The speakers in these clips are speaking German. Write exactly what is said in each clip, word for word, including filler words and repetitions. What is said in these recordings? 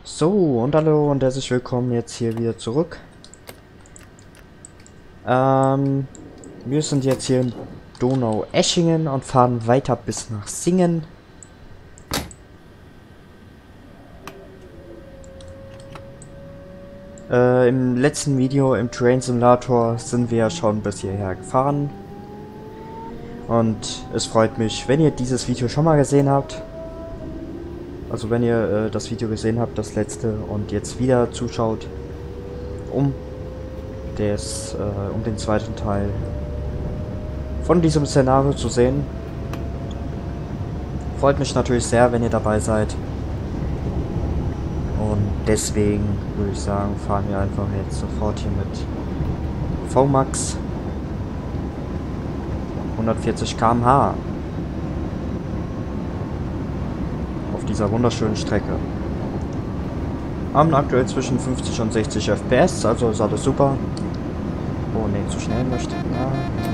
So, und hallo und herzlich willkommen jetzt hier wieder zurück. Ähm, wir sind jetzt hier in Donaueschingen und fahren weiter bis nach Singen. Äh, im letzten Video im Train Simulator sind wir ja schon bis hierher gefahren. Und es freut mich, wenn ihr dieses Video schon mal gesehen habt. Also wenn ihr äh, das Video gesehen habt, das letzte, und jetzt wieder zuschaut, um, des, äh, um den zweiten Teil von diesem Szenario zu sehen. Freut mich natürlich sehr, wenn ihr dabei seid. Und deswegen würde ich sagen, fahren wir einfach jetzt sofort hier mit V Max hundertvierzig Kilometer pro Stunde auf dieser wunderschönen Strecke. Haben aktuell zwischen fünfzig und sechzig F P S, also ist alles super. Oh ne, zu schnell möchte ich. Ja.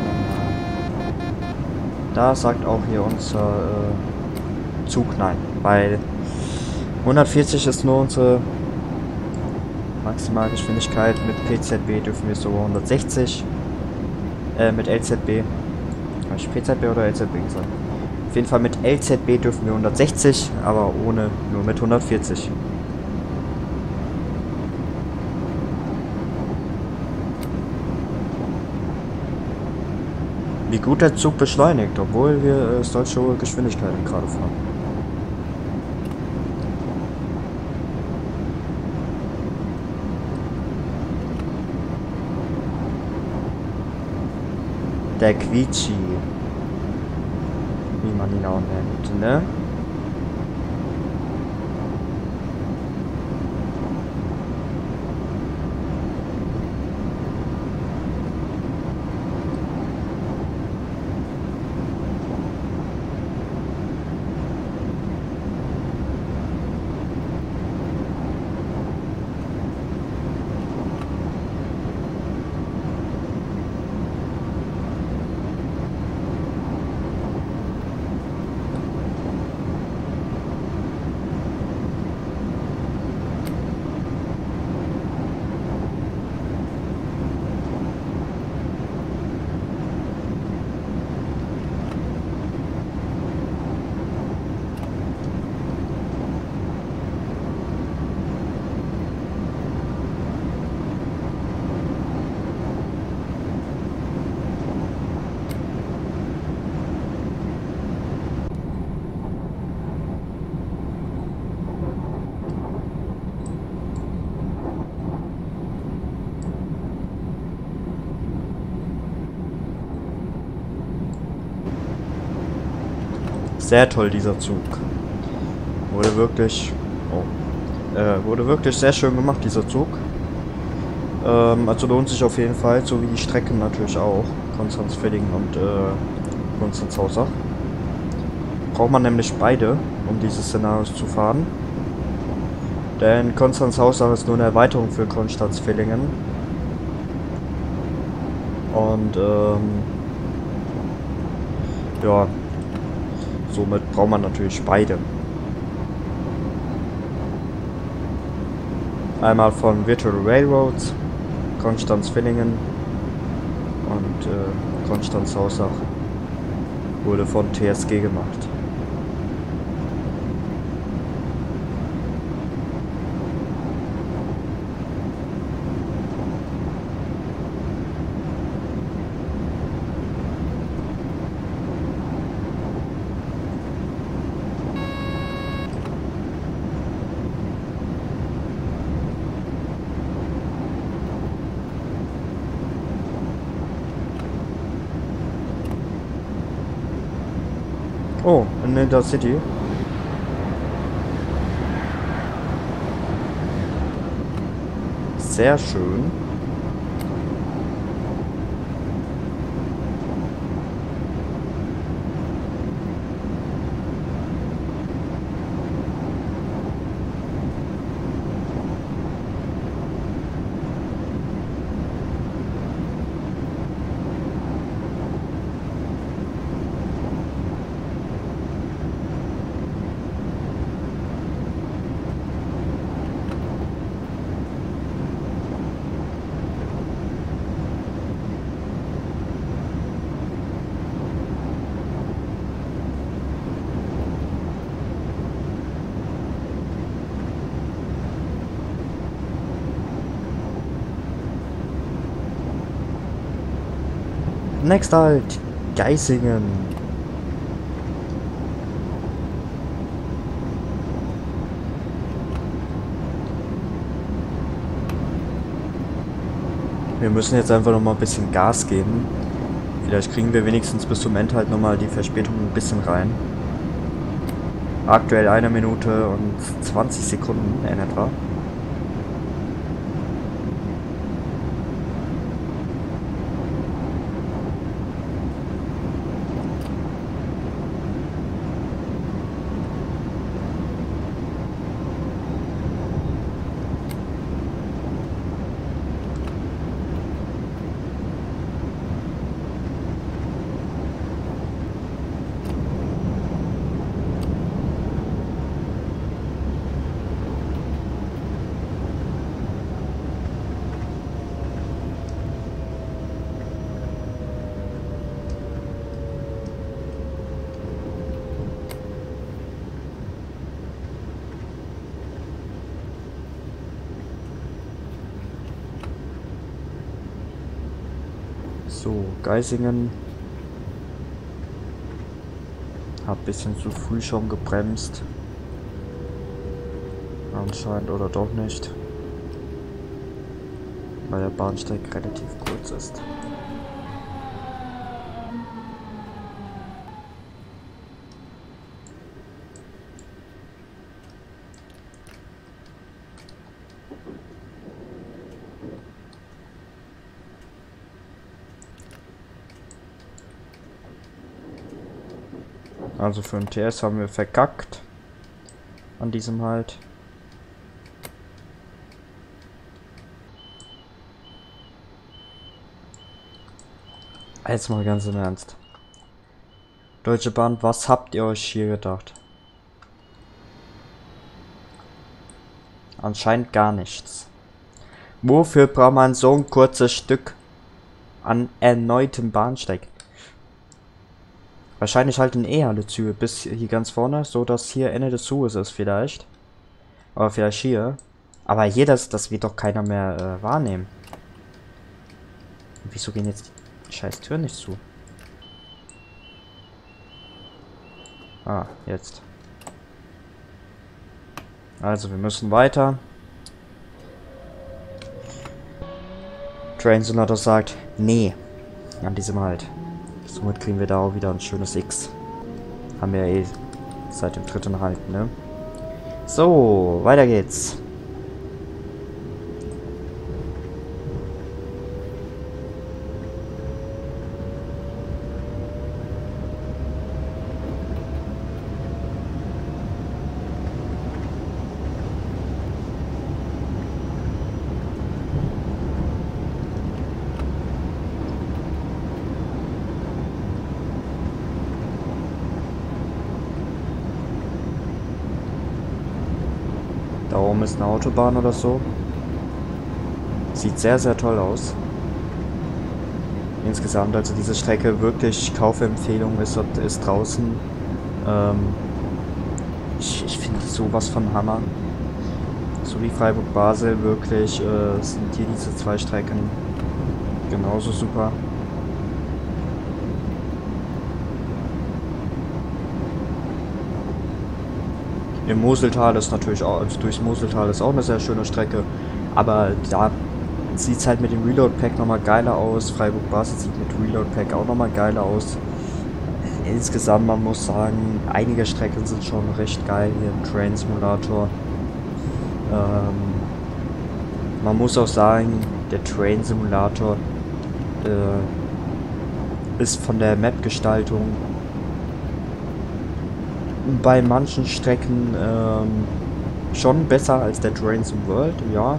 Da sagt auch hier unser äh, Zug nein, weil hundertvierzig ist nur unsere Maximalgeschwindigkeit. Mit P Z B dürfen wir sogar hundertsechzig. Äh, mit L Z B. Habe ich P Z B oder L Z B gesagt? Auf jeden Fall mit L Z B dürfen wir hundertsechzig, aber ohne nur mit hundertvierzig. Wie gut der Zug beschleunigt, obwohl wir äh, solche hohe Geschwindigkeiten gerade fahren. Der Quietschi, wie man ihn auch nennt, ne? Sehr toll, dieser Zug. Wurde wirklich... Oh. Äh, wurde wirklich sehr schön gemacht, dieser Zug. Ähm, also lohnt sich auf jeden Fall, so wie die Strecken natürlich auch. Konstanz-Villingen und äh, Konstanz-Hausach. Braucht man nämlich beide, um diese Szenarios zu fahren. Denn Konstanz-Hausach ist nur eine Erweiterung für Konstanz-Villingen. Und ähm, ja, somit braucht man natürlich beide. Einmal von Virtual Railroads, Konstanz-Villingen und äh, Konstanz-Hausach wurde von T S G gemacht. Oh, in Intercity. Sehr schön. Next halt, Geisingen. Wir müssen jetzt einfach noch mal ein bisschen Gas geben. Vielleicht kriegen wir wenigstens bis zum Ende halt noch mal die Verspätung ein bisschen rein. Aktuell eine Minute und zwanzig Sekunden in etwa. So, Geisingen. Hab ein bisschen zu früh schon gebremst. Anscheinend oder doch nicht. Weil der Bahnsteig relativ kurz ist. Also für einen T S haben wir verkackt. An diesem halt. Jetzt mal ganz im Ernst. Deutsche Bahn, was habt ihr euch hier gedacht? Anscheinend gar nichts. Wofür braucht man so ein kurzes Stück an erneutem Bahnsteig? Wahrscheinlich halten eh alle Züge bis hier ganz vorne, so dass hier Ende des Zuges ist vielleicht. Aber vielleicht hier. Aber hier, das, das wird doch keiner mehr äh, wahrnehmen. Und wieso gehen jetzt die scheiß Türen nicht zu? Ah, jetzt. Also, wir müssen weiter. Train Simulator sagt, nee, an diesem halt. Somit kriegen wir da auch wieder ein schönes X. Haben wir ja eh seit dem dritten Halt, ne? So, weiter geht's. Da oben ist eine Autobahn oder so. Sieht sehr, sehr toll aus. Insgesamt, also diese Strecke wirklich Kaufempfehlung ist, ist draußen. Ähm, ich ich finde sowas von Hammer. So wie Freiburg-Basel wirklich äh, sind hier diese zwei Strecken genauso super. Im Moseltal ist natürlich auch, also durchs Moseltal ist auch eine sehr schöne Strecke, aber da sieht es halt mit dem Reload-Pack nochmal geiler aus. Freiburg-Basel sieht mit Reload-Pack auch nochmal geiler aus. Insgesamt, man muss sagen, einige Strecken sind schon recht geil hier im Train Simulator. Ähm, man muss auch sagen, der Train Simulator äh, ist von der Map-Gestaltung bei manchen Strecken ähm, schon besser als der Train Sim World, ja.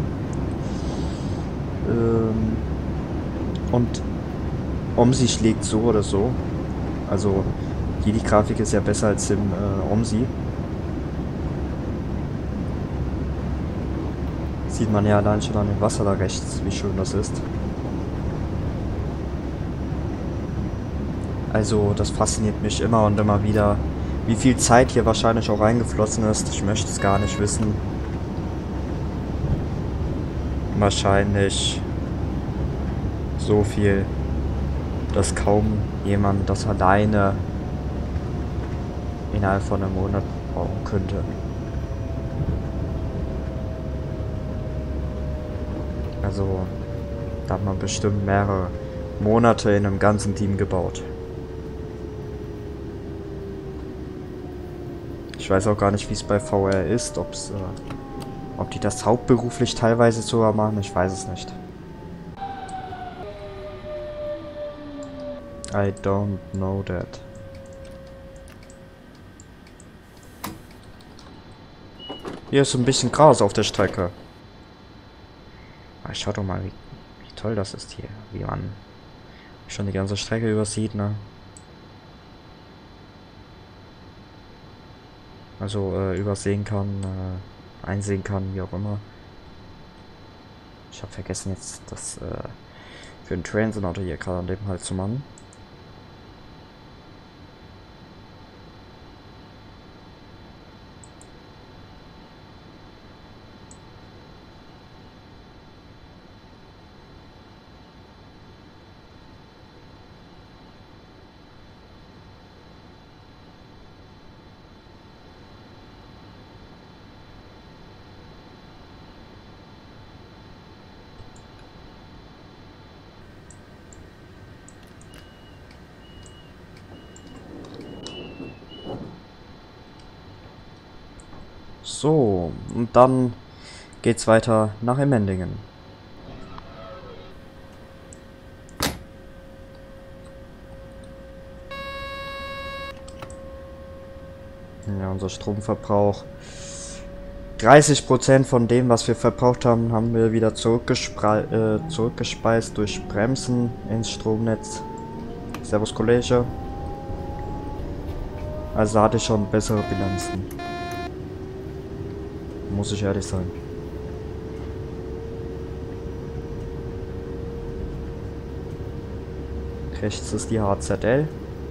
Ähm, und OMSI schlägt so oder so. Also hier die Grafik ist ja besser als im äh, OMSI. Sieht man ja allein schon an dem Wasser da rechts, wie schön das ist. Also das fasziniert mich immer und immer wieder. Wie viel Zeit hier wahrscheinlich auch reingeflossen ist, ich möchte es gar nicht wissen. Wahrscheinlich so viel. dass kaum jemand das alleine innerhalb von einem Monat bauen könnte. Also, da hat man bestimmt mehrere Monate in einem ganzen Team gebaut. Ich weiß auch gar nicht, wie es bei V R ist, ob's, äh, ob die das hauptberuflich teilweise sogar machen, ich weiß es nicht. I don't know that. Hier ist so ein bisschen Gras auf der Strecke. Ah, schau doch mal, wie, wie toll das ist hier. Wie man schon die ganze Strecke übersieht, ne? Also äh, übersehen kann, äh, einsehen kann, wie auch immer. Ich habe vergessen jetzt das äh, für den Transit hier gerade an dem halt zu machen. So, und dann geht's weiter nach Emmendingen. Ja, unser Stromverbrauch. dreißig Prozent von dem, was wir verbraucht haben, haben wir wieder zurückgespre äh, zurückgespeist durch Bremsen ins Stromnetz. Servus Kollege. Also hatte ich schon bessere Bilanzen. Muss ich ehrlich sein. Rechts ist die H Z L.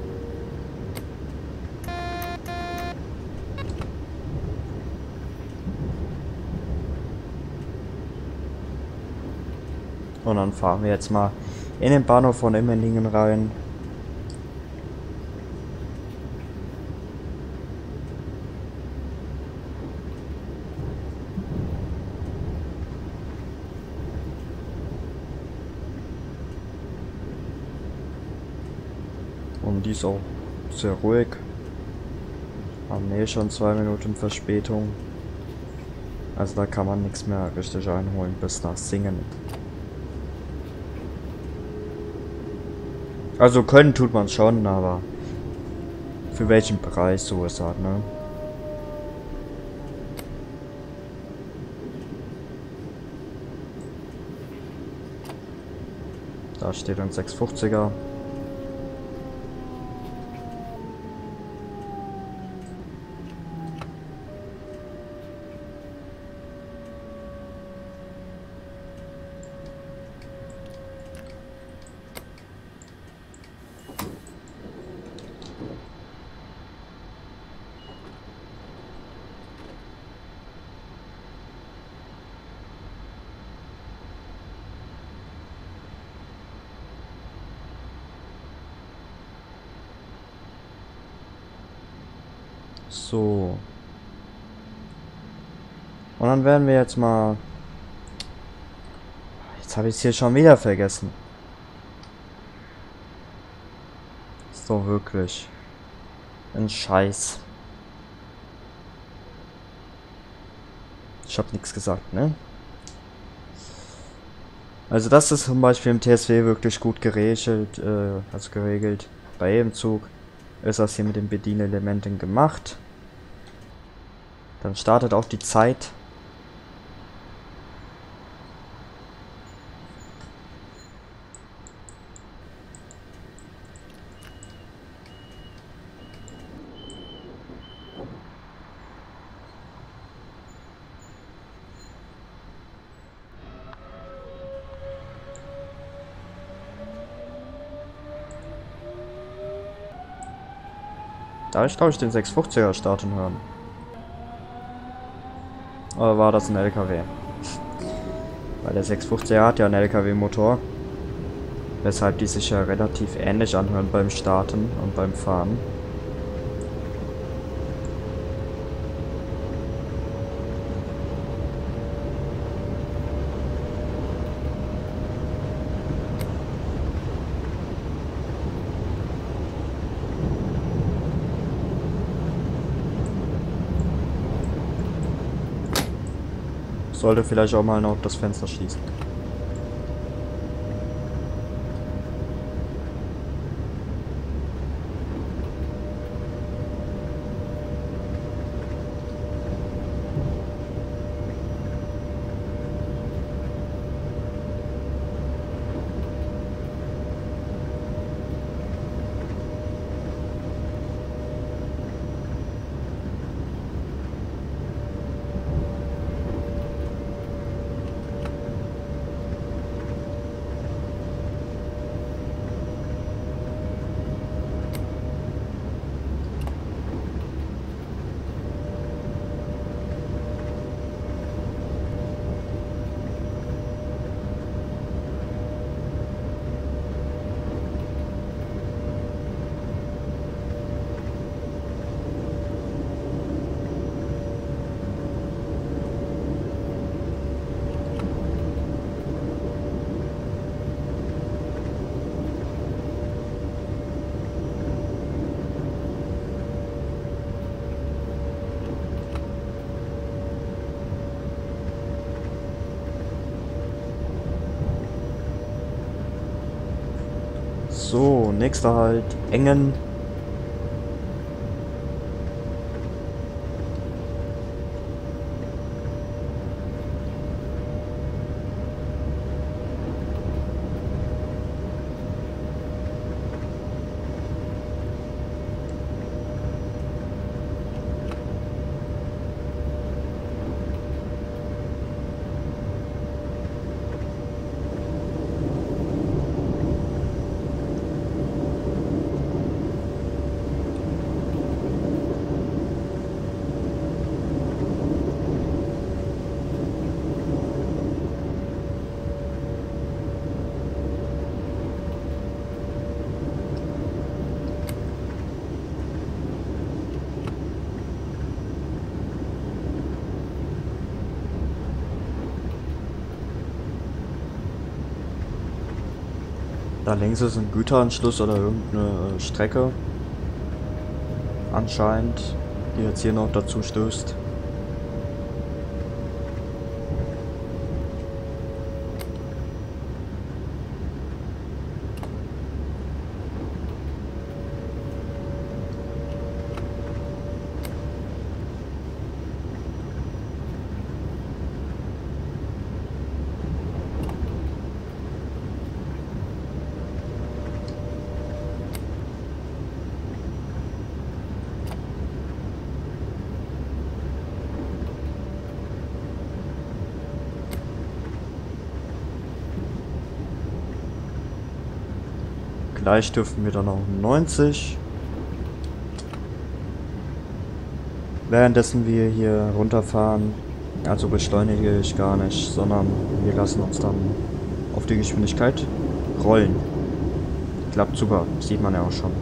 Und dann fahren wir jetzt mal in den Bahnhof von Emmendingen rein. Und die ist auch sehr ruhig. Haben eh schon zwei Minuten Verspätung. Also da kann man nichts mehr richtig einholen bis nach Singen. Also können tut man schon, aber für welchen Bereich so ist halt, ne? Da steht ein sechshundertfünfziger. So. Und dann werden wir jetzt mal... Jetzt habe ich es hier schon wieder vergessen. Ist doch wirklich ein Scheiß. Ich habe nichts gesagt, ne? Also das ist zum Beispiel im T S W wirklich gut geregelt, äh, also geregelt. Bei jedem Zug ist das hier mit den Bedienelementen gemacht. Dann startet auch die Zeit. Da habe ich glaube ich den sechshundertfünfziger starten hören. Oder war das ein L K W? Weil der sechshundertfünfziger hat ja einen L K W-Motor. Weshalb die sich ja relativ ähnlich anhören beim Starten und beim Fahren. Sollte vielleicht auch mal noch das Fenster schließen. So, nächster Halt, Engen. Da links ist ein Güteranschluss oder irgendeine Strecke. Anscheinend, die jetzt hier noch dazu stößt. Gleich dürfen wir dann auch neunzig. Währenddessen wir hier runterfahren, also beschleunige ich gar nicht, sondern wir lassen uns dann auf die Geschwindigkeit rollen. Klappt super, sieht man ja auch schon.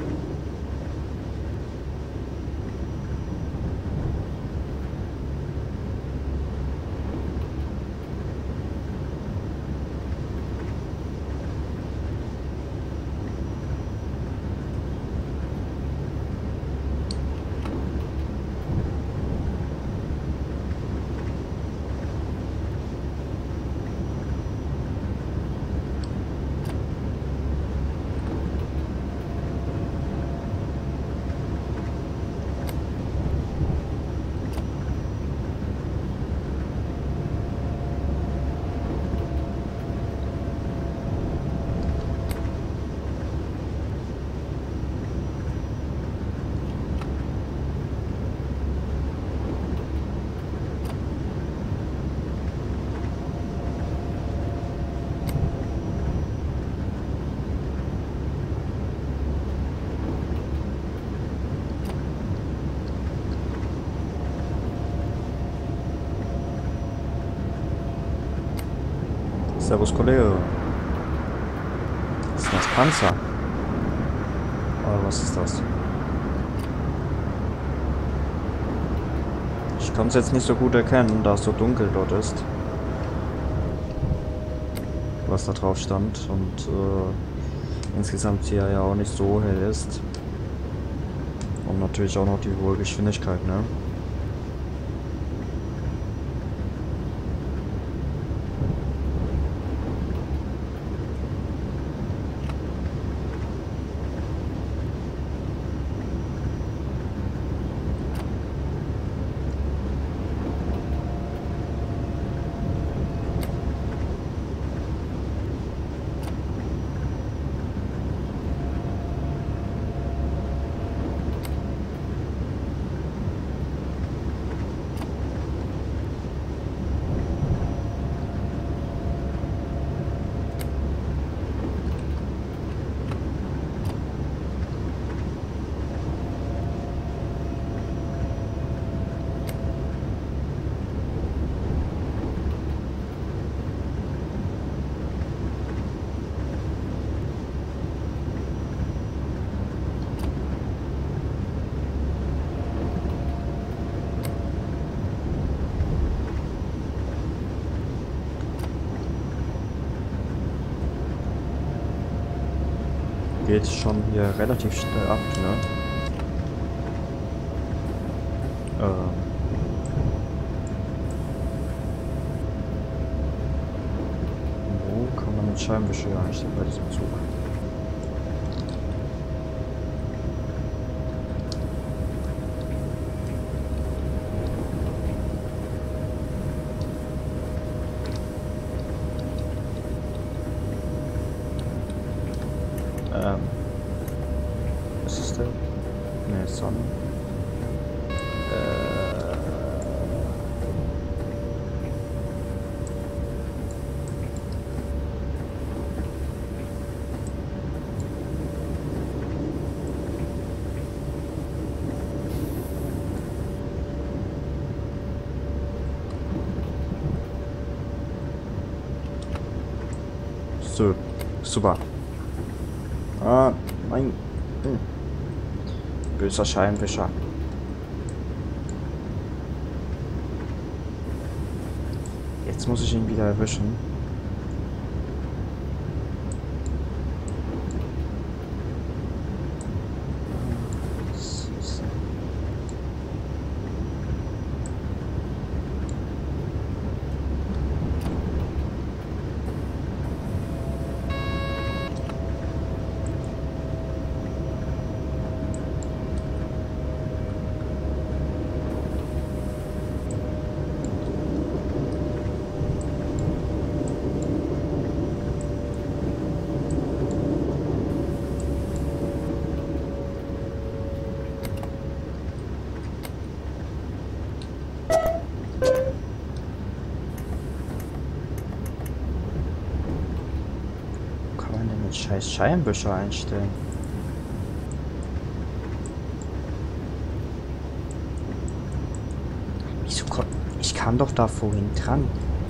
Servus Kollege. Was ist das? Panzer? Oder was ist das? Ich kann es jetzt nicht so gut erkennen, da es so dunkel dort ist. Was da drauf stand. Und äh, insgesamt hier ja auch nicht so hell ist. Und natürlich auch noch die hohe Geschwindigkeit, ne? Geht schon hier relativ schnell ab, ne? Ähm. Wo kann man den Scheibenwischer einstellen bei diesem Zug? Ähm. Was ist der? Ne, Sonne. Äh. So, super. Ah, nein. Hm. Böser Scheinwischer. Jetzt muss ich ihn wieder erwischen. Scheiß Scheibenwischer einstellen. Wieso kommt... Ich kam doch da vorhin dran.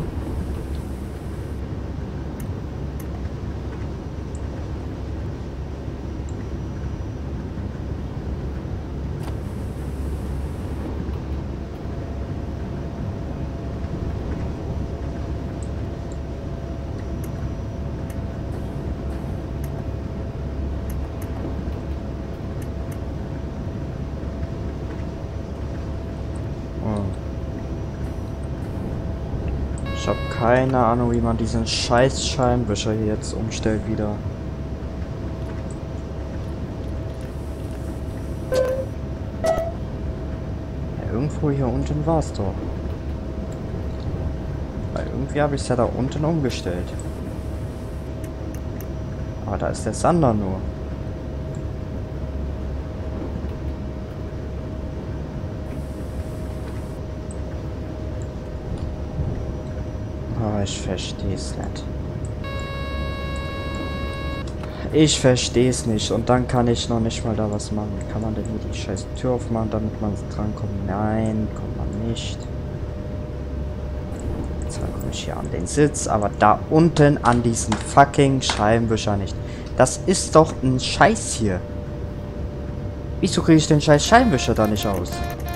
Ich habe keine Ahnung, wie man diesen scheiß Scheinwischer hier jetzt umstellt wieder. Ja, irgendwo hier unten war es doch. Weil irgendwie habe ich es ja da unten umgestellt. Aber da ist der Sander nur. Ich verstehe es nicht. Ich verstehe es nicht. Und dann kann ich noch nicht mal da was machen. Kann man denn hier die scheiß Tür aufmachen, damit man drankommt? Nein, kommt man nicht. Jetzt komme ich hier an den Sitz, aber da unten an diesen fucking Scheibenwischer nicht. Das ist doch ein Scheiß hier. Wieso kriege ich den scheiß Scheinwischer da nicht aus?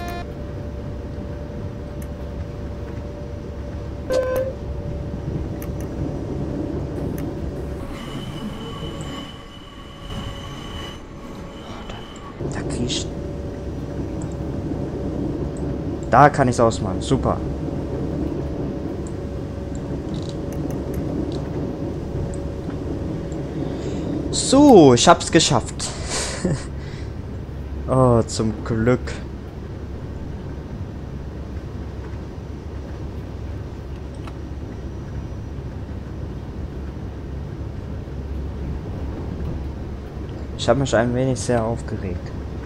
Da kriege ich... Da kann ich es ausmachen. Super. So, ich hab's geschafft. Oh, zum Glück. Ich habe mich ein wenig sehr aufgeregt.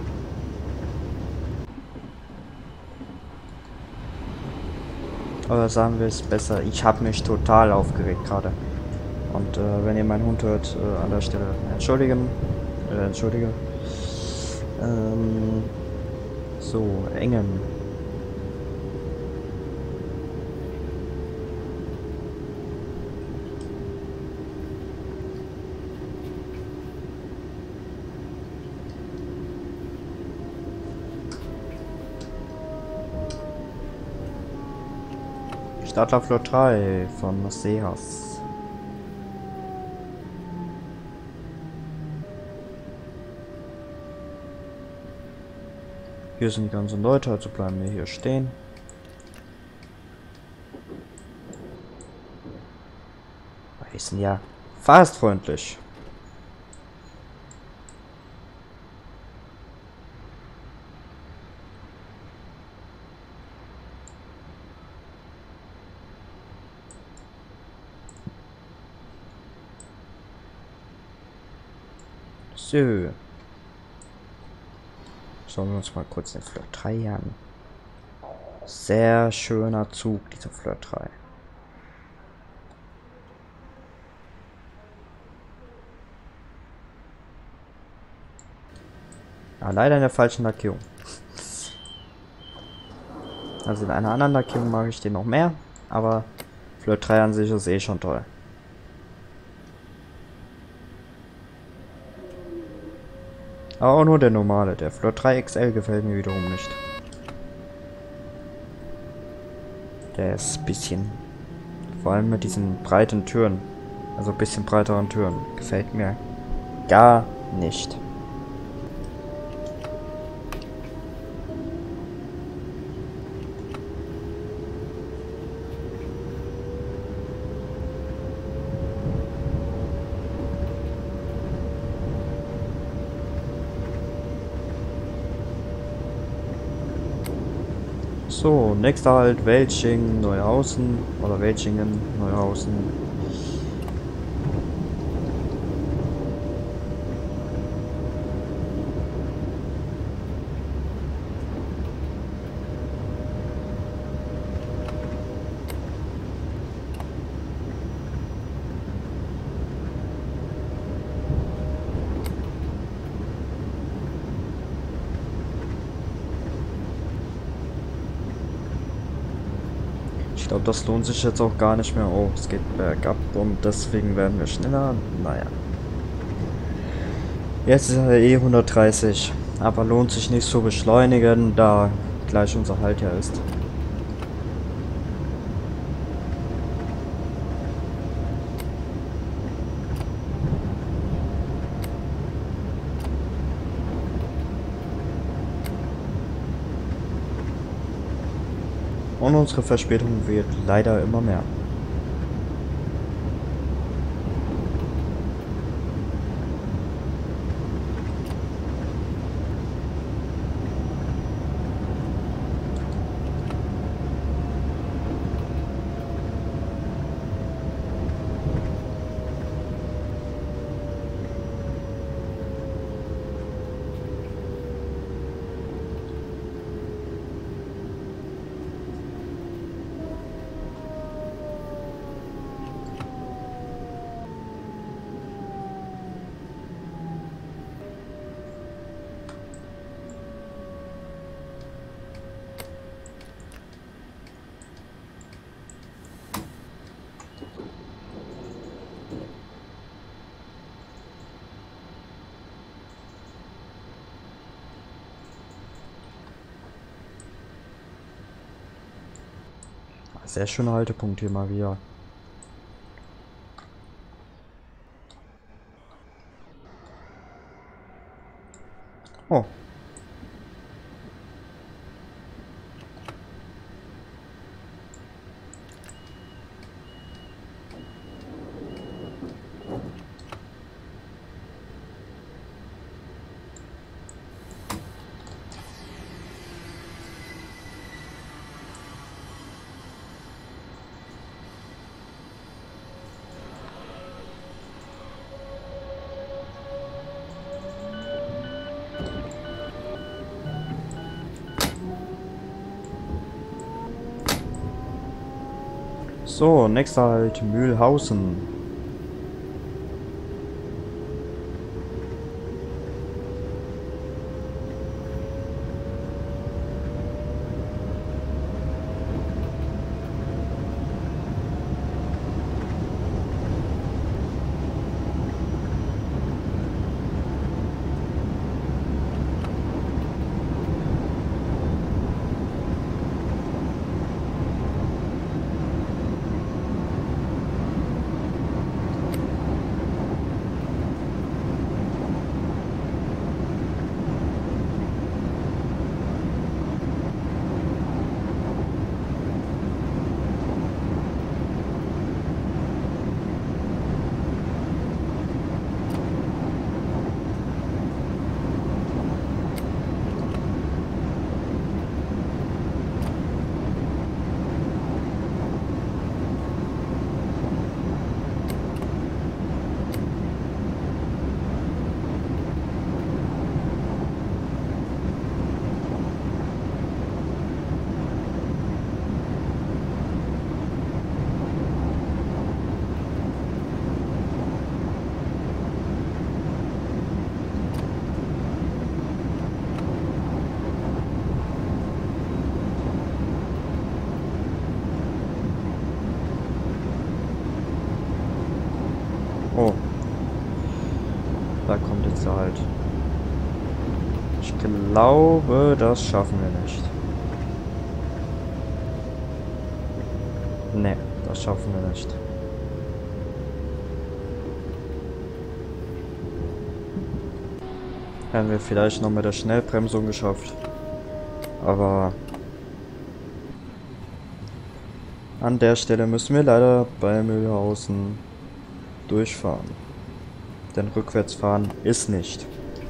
Oder sagen wir es besser, ich habe mich total aufgeregt gerade. Und äh, wenn ihr meinen Hund hört, äh, an der Stelle entschuldigen. Äh, entschuldige. Ähm, so, Engen. Stadtlerflur drei von Seehas. Hier sind die ganzen Leute, also bleiben wir hier stehen. Die sind ja fast freundlich. So. Schauen wir uns mal kurz den Fleur drei an. Sehr schöner Zug, dieser Fleur drei. Ah, leider in der falschen Lackierung. Also in einer anderen Lackierung mag ich den noch mehr, aber Fleur drei an sich ist eh schon toll. Aber auch nur der normale. Der Fleur drei X L gefällt mir wiederum nicht. Der ist ein bisschen... Vor allem mit diesen breiten Türen. Also ein bisschen breiteren Türen. Gefällt mir gar nicht. So, nächster Halt, Welching, Neuhausen, oder Welchingen, Neuhausen. Ich glaube, das lohnt sich jetzt auch gar nicht mehr. Oh, es geht bergab und deswegen werden wir schneller. Naja. Jetzt ist er eh hundertdreißig. Aber lohnt sich nicht zu beschleunigen, da gleich unser Halt ja ist. Und unsere Verspätung wird leider immer mehr. Sehr schöner Haltepunkt hier mal wieder. Oh. So, nächster Halt Mühlhausen. Oh. Da kommt jetzt der Halt. Ich glaube, das schaffen wir nicht. Ne, das schaffen wir nicht. Hätten wir vielleicht noch mit der Schnellbremsung geschafft. Aber an der Stelle müssen wir leider bei Mühlhausen durchfahren. Denn rückwärts fahren ist nicht.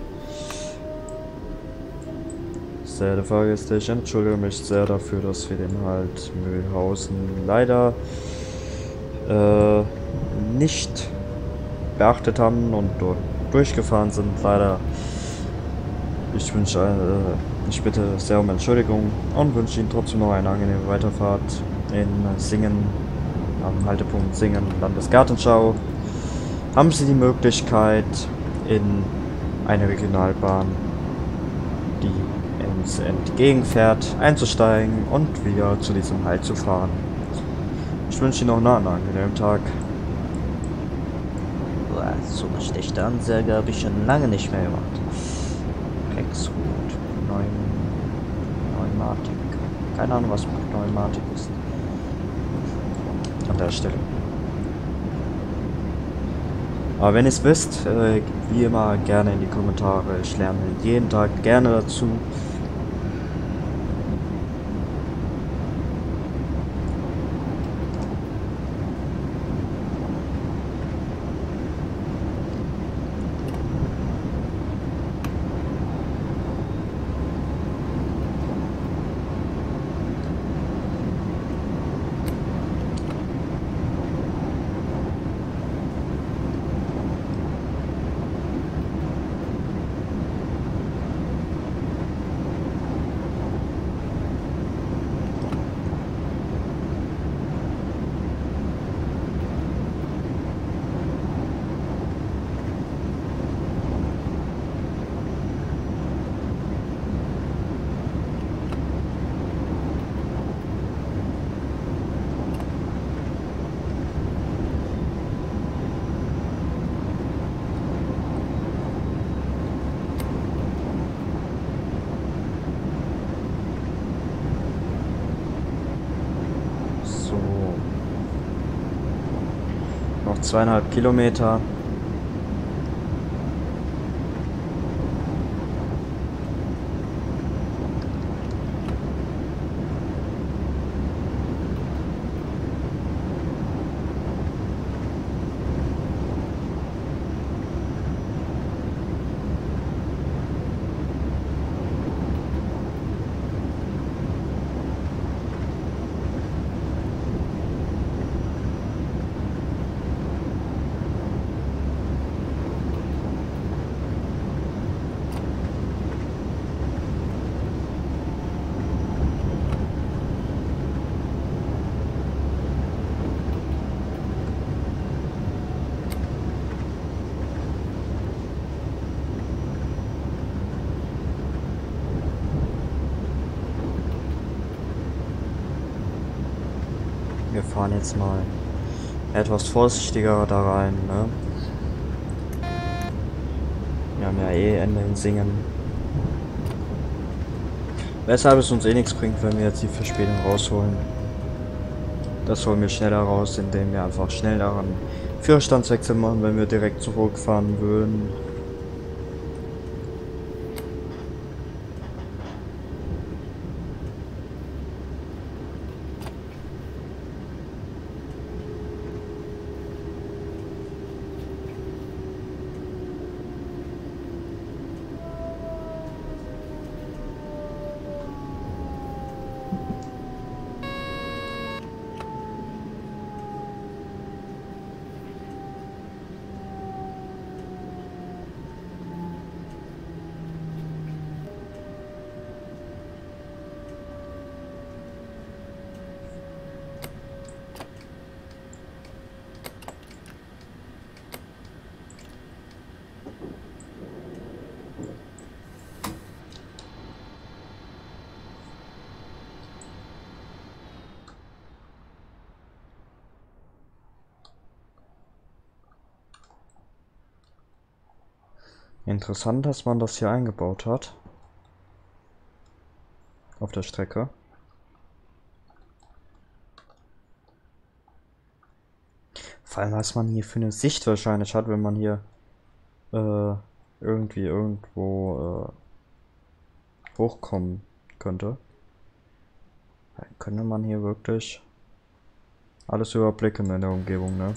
Sehr vergisst, ich entschuldige mich sehr dafür, dass wir den Halt Mühlhausen leider äh, nicht beachtet haben und dort durchgefahren sind. Leider. Ich wünsche äh, ich bitte sehr um Entschuldigung und wünsche Ihnen trotzdem noch eine angenehme Weiterfahrt in Singen, am Haltepunkt Singen, Landesgartenschau. Haben Sie die Möglichkeit, in eine Regionalbahn, die uns entgegenfährt, einzusteigen und wieder zu diesem Halt zu fahren. Ich wünsche Ihnen noch einen angenehmen Tag. So eine schlechte Ansage habe ich schon lange nicht mehr gemacht. Rexroute, Pneumatik. Keine Ahnung, was Pneumatik ist. An der Stelle. Aber wenn ihr es wisst, äh, wie immer gerne in die Kommentare. Ich lerne jeden Tag gerne dazu. Noch zweieinhalb Kilometer. Wir fahren jetzt mal etwas vorsichtiger da rein, ne? Wir haben ja eh Ende in Singen. Weshalb es uns eh nichts bringt, wenn wir jetzt die Verspätung rausholen. Das holen wir schneller raus, indem wir einfach schnelleren Führerstandswechsel machen, wenn wir direkt zurückfahren würden. Interessant, dass man das hier eingebaut hat. Auf der Strecke. Vor allem, was man hier für eine Sicht wahrscheinlich hat, wenn man hier äh, irgendwie irgendwo äh, hochkommen könnte. Dann könnte man hier wirklich alles überblicken in der Umgebung, ne?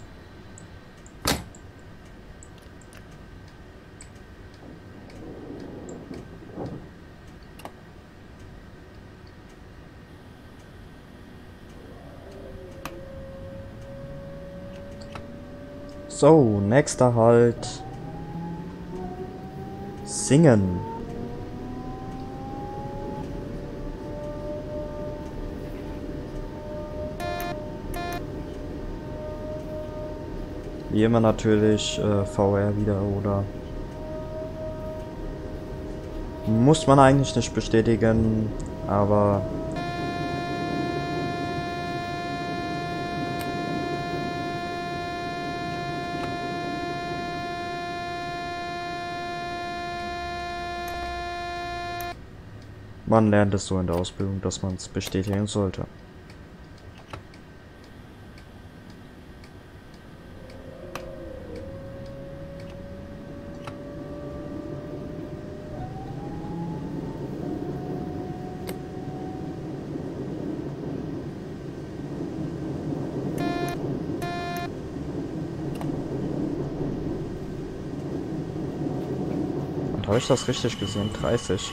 So, nächster Halt. Singen. Wie immer natürlich äh, V R wieder, oder? Muss man eigentlich nicht bestätigen, aber man lernt es so in der Ausbildung, dass man es bestätigen sollte. Und habe ich das richtig gesehen? dreißig.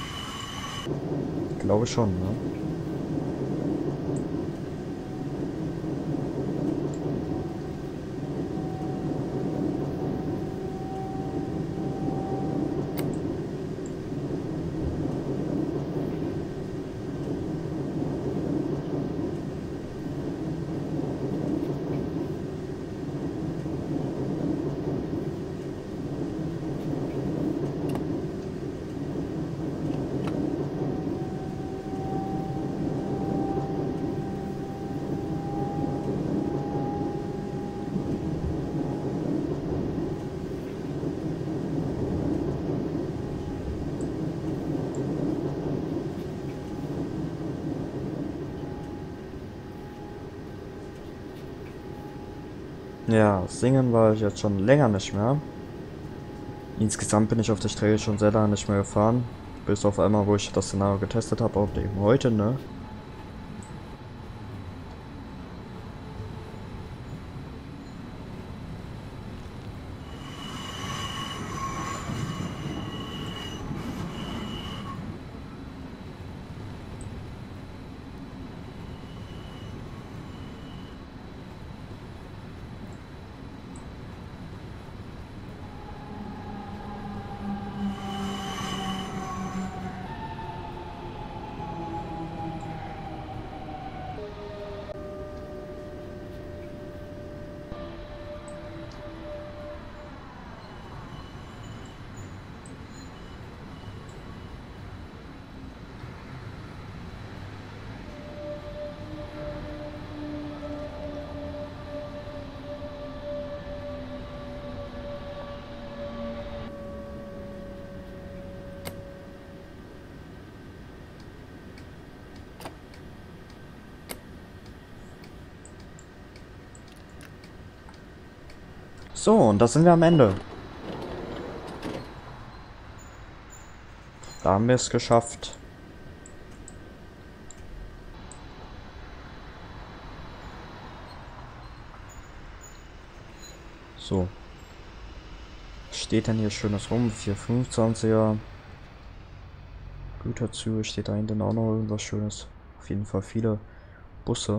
Ich glaube schon, ne? Ja, singen war ich jetzt schon länger nicht mehr. Insgesamt bin ich auf der Strecke schon sehr lange nicht mehr gefahren. Bis auf einmal, wo ich das Szenario getestet habe, und eben heute, ne? So, und da sind wir am Ende. Da haben wir es geschafft. So. Was steht denn hier Schönes rum? vier fünfundzwanziger. Güterzüge, steht da hinten auch noch irgendwas Schönes. Auf jeden Fall viele Busse.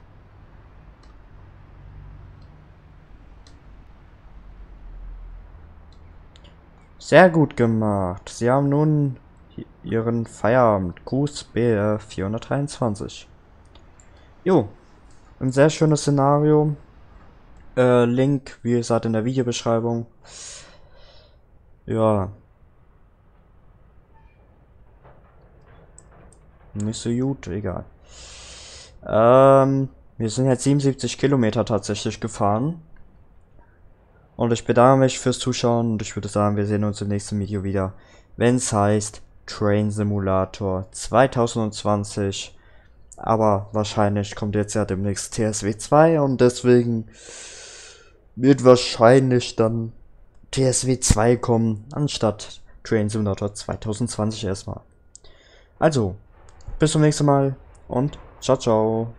Sehr gut gemacht. Sie haben nun Ihren Feierabend. Gruß B R vierhundertdreiundzwanzig. Jo, ein sehr schönes Szenario. Äh, Link, wie gesagt, in der Videobeschreibung. Ja. Nicht so gut, egal. Ähm, wir sind jetzt siebenundsiebzig Kilometer tatsächlich gefahren. Und ich bedanke mich fürs Zuschauen und ich würde sagen, wir sehen uns im nächsten Video wieder, wenn es heißt Train Simulator zwanzig zwanzig. Aber wahrscheinlich kommt jetzt ja demnächst T S W zwei und deswegen wird wahrscheinlich dann T S W zwei kommen, anstatt Train Simulator zwanzig zwanzig erstmal. Also, bis zum nächsten Mal und ciao, ciao.